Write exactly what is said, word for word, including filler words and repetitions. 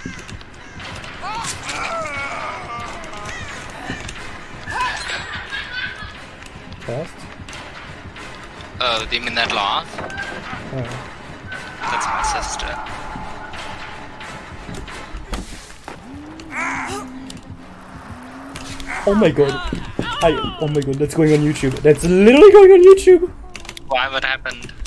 Fast? Oh, do you mean that laugh? Oh. That's my sister. Oh my god. I, oh my god, that's going on YouTube. That's literally going on YouTube! Why? What happened?